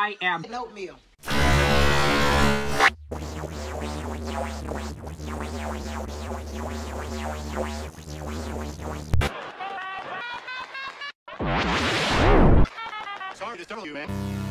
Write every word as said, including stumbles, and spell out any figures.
I am oatmeal. Sorry to tell you, man.